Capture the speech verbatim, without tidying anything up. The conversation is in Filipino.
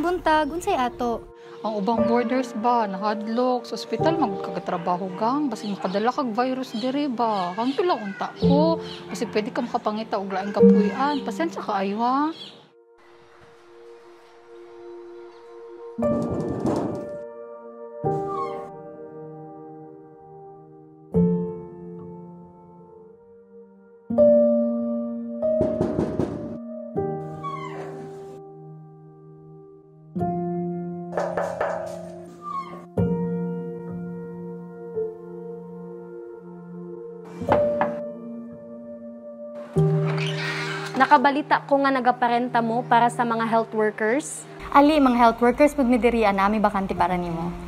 buntag, unsay ato? Ang ubang borders ba, nahadlok, sa ospital magkagatrabaho gang, basi makadala kag virus diri ba. Ang pila unta ko, kasi pwede ka makapangita og laing kapuy-an. Pasensya ka ayo ha. Nakabalita ko nga nagaparenta mo para sa mga health workers. Ali, mga health workers pud mi diri ana, may bakante para nimo.